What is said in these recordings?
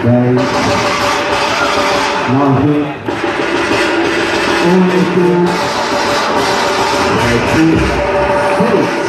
10, 9, 8, 7, 6.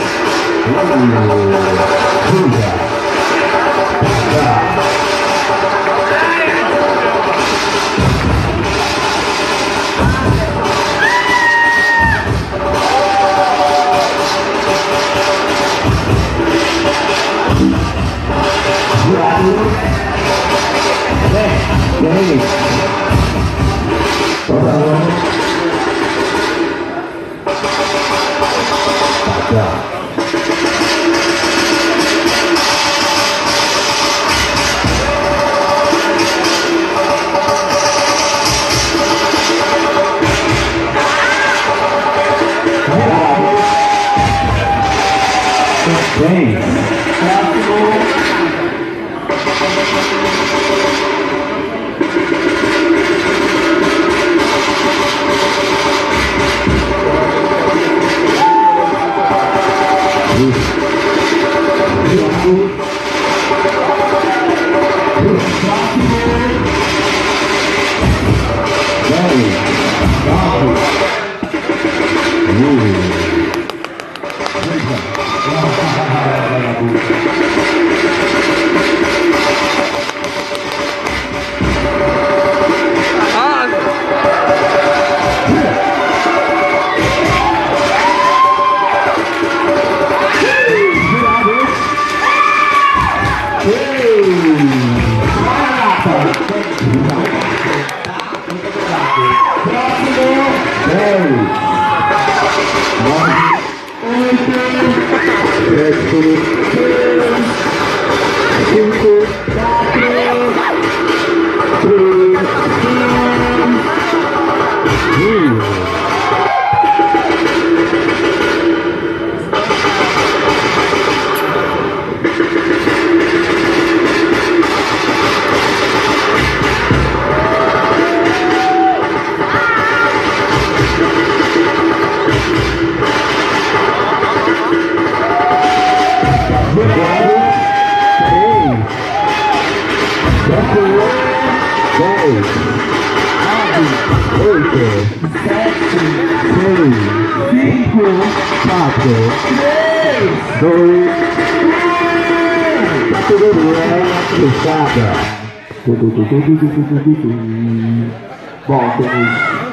Bom, temos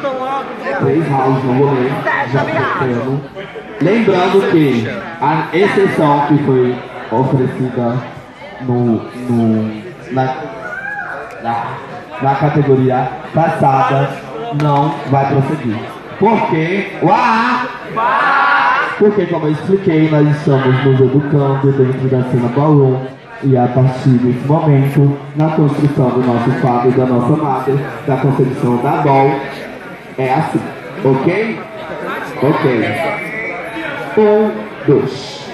3 rounds no rolê, já temos. Lembrando que a exceção que foi oferecida na categoria passada não vai prosseguir. Porque, como eu expliquei, nós estamos nos educando dentro da Cena Ballroom. E a partir desse momento, na construção do nosso fado e da nossa mother, da concepção da Ball, é assim, ok? Ok. 1, 2.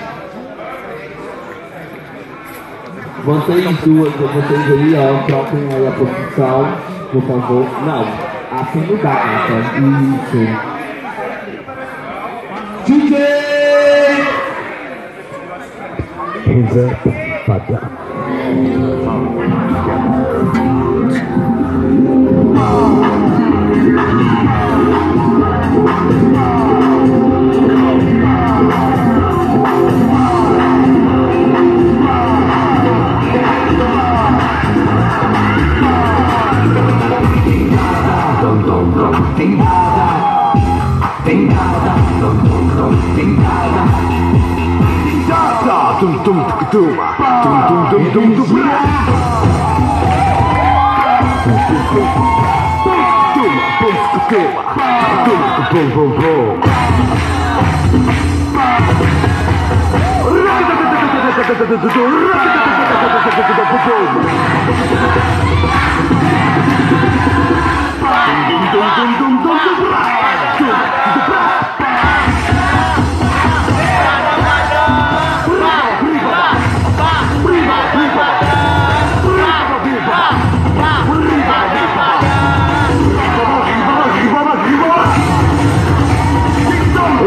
Vocês aí, ó, troquem aí a posição, por favor. Não, assim não dá, nossa. Isso. DJ! Paty.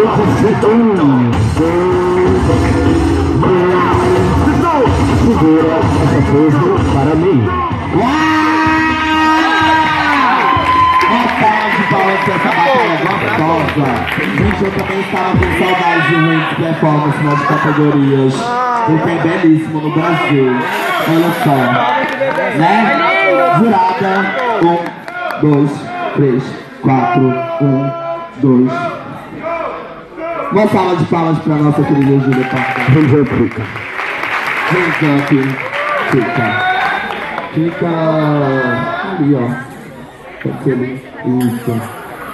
Segura. essa foto para mim. Essa batalha gostosa. Gente, eu também estava com saudade de evento performance nas categorias, porque é belíssimo no Brasil. Olha só, né? Jurada, 1, 2, 3, 4, 1, 2. Uma salva de palmas para nossa querida Júri. HandsUp. HandsUp. Fica ali, ó. Pode ser ali. Isso.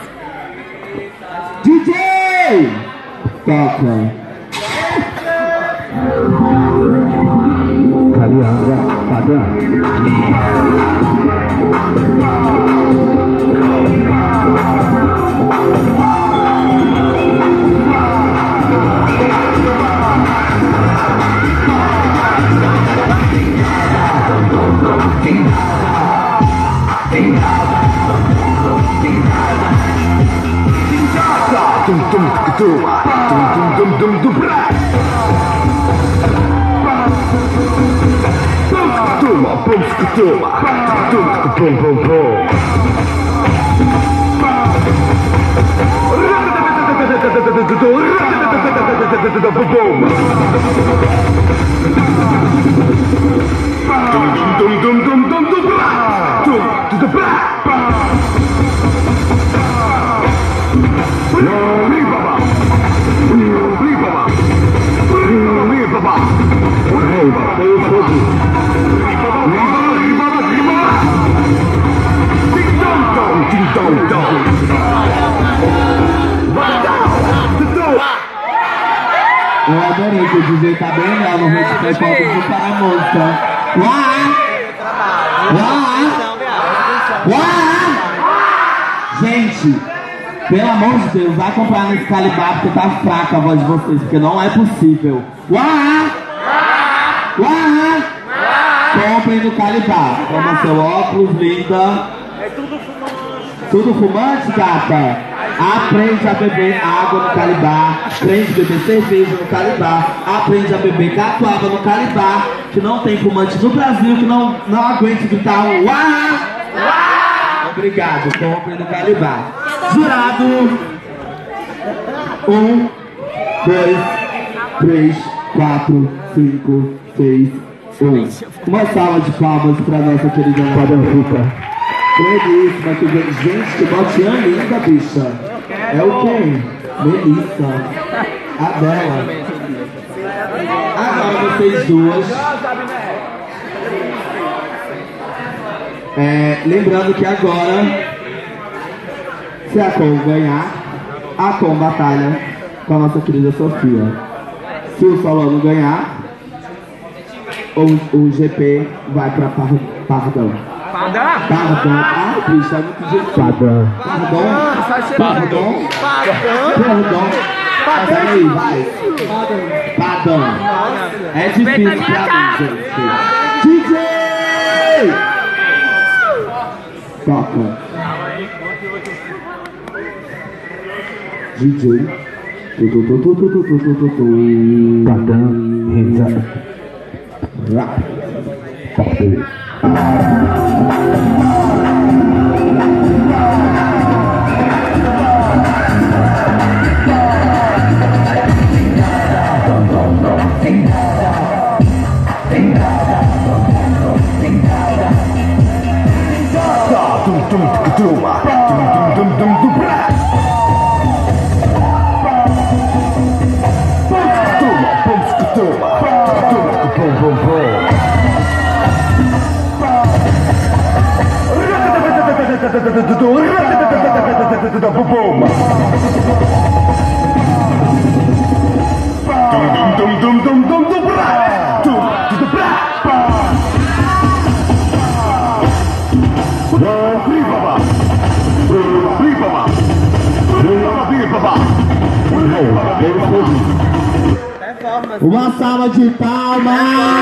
DJ! Toca. Caliandra, padrão. Eu adorei que o DJ tá bem legal no ritmo de foto de para a música. Gente, pelo amor de Deus, vai comprar nesse calibar porque tá fraca a voz de vocês, porque não é possível. Comprem no calibar. Toma seu óculos, linda. É tudo fumante. Tudo fumante, gata? Aprende a beber água no calibar, aprende a beber cerveja no calibar, aprende a beber catuaba no calibar, que não tem fumante no Brasil, que não aguenta gritar um uá! Obrigado, compre no calibar. Jurado! 1, 2, 3, 4, 5, 6, 1. Uma salva de palmas para nossa querida Paty. Belíssima, que vem. Gente, que botinha linda, bicha. É o quê? Melissa. A dela. Agora vocês duas. Lembrando que agora, se a Com ganhar, a Com batalha com a nossa querida Sofia. Se o Solano ganhar, o GP vai para Pardão. Pardão, bicho, é muito difícil. Pardão. Peraí, vai. Pardão. É difícil pra mim, gente. DJ! Toca. DJ. Pardão, HandsUp. Uma salva de palmas!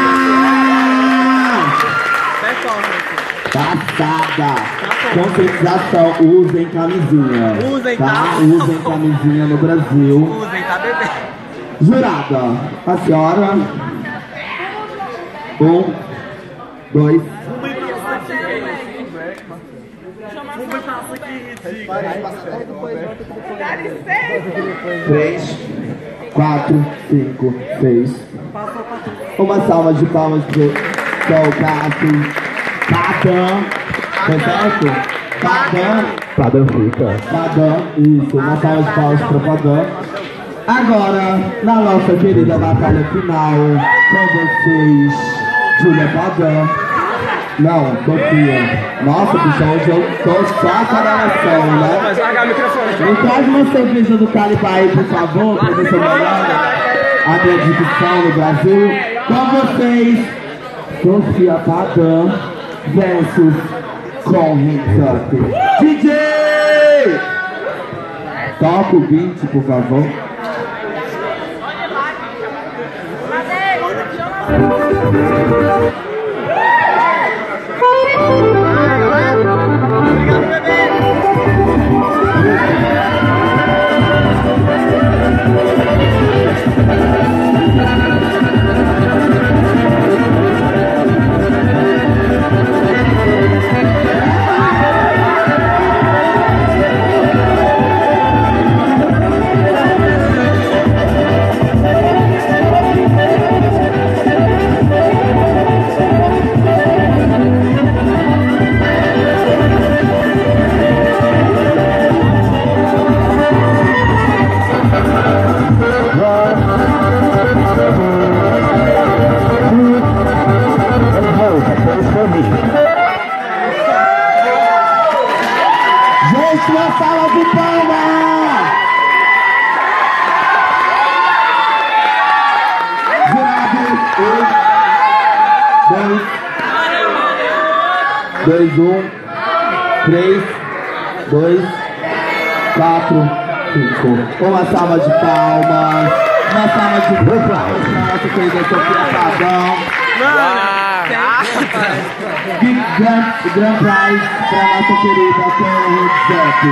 Passada! Conscientização, usem camisinha. Usem, tá? tá? Usem camisinha no Brasil. Usem, tá bebendo. Jurada, a senhora. 1, 2. Dá licença! 3, 4, 5, 6. Uma salva de palmas pro Paty. Padã. Foi certo? Padã. Padã fica. Padã. Isso, uma salva de palmas pro Padã. Agora, na nossa querida batalha final, com vocês, Júlia Padã. Não, Sofia. Nossa, bichão, hoje eu tô só a correlação, né? Mas largar o microfone. Me traz uma cerveja do Calibre aí, por favor, pra ver se eu melhoro a minha dicção no Brasil. Com vocês, Sofia Padã versus com HandsUp. DJ! Toca o beat, por favor. Gente, uma salva de palmas! Jurado, 2, 1, 3, 2, 4, 5. Uma salva de palmas. Uma salva de palmas para nossa querida Sofia Padã. Grand Prize para nossa querida HandsUp.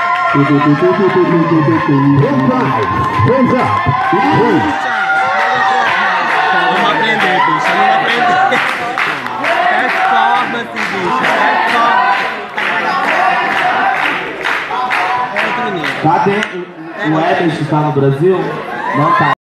Vamos aprender, bicha. Vamos aprender. Performance, bicha. Performance. É outro nível. Cadê o Everest? Está no Brasil? Não tá.